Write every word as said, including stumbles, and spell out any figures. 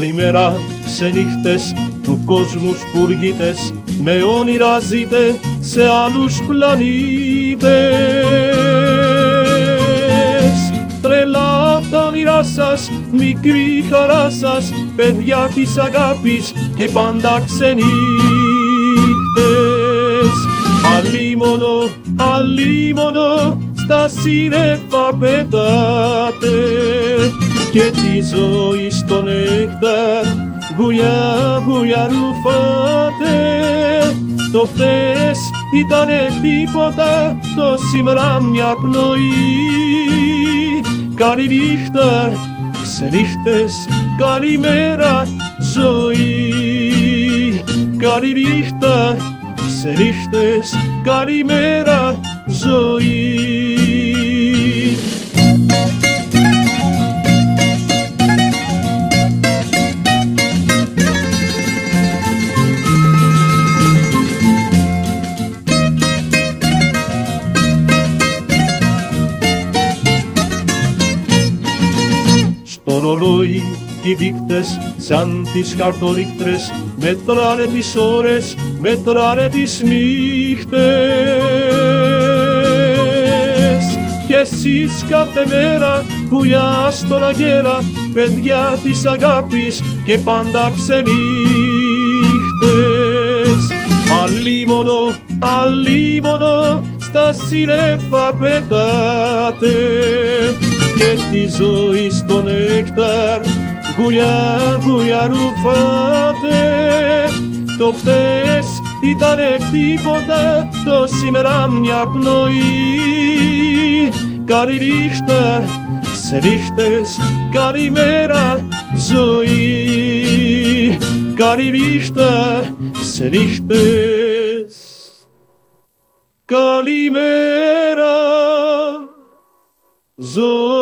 Καλημέρα σε νύχτες του κόσμου σπουργίτες, με όνειρα ζείτε σε άλλους πλανήτες. Τρελά τα όνειρά σας, μικρή χαρά σας, παιδιά της αγάπης και πάντα ξενύχτες. Αλίμονο, αλίμονο, στα σύννεφα πετάτε και τη ζωή στο νύχτα γουλιά γουλιά ρουφάτε. Το χθες ήτανε τίποτα, το σήμερα μια πνοή. Καληνύχτα, ξενύχτες, καλημέρα ζωή. Καληνύχτα, ξενύχτες, καλημέρα ζωή. Στο ρολόι οι δείκτες σαν τις χαρτορίκτρες μετράνε τις ώρες, μετράνε τις νύχτες. Κι εσείς κάθε μέρα πουλιά στον αγέρα, παιδιά της αγάπης και πάντα ξενύχτες. Αλίμονο, αλίμονο, στα σύννεφα πετάτε και τη ζωή στο νέκταρ γουλιά γουλιά ρουφάτε. Το χθες ήτανε τίποτα, το σήμερα μια πνοή. Καληνύχτα, ξενύχτες, καλημέρα ζωή. Καληνύχτα, ξενύχτες, καλημέρα ζωή.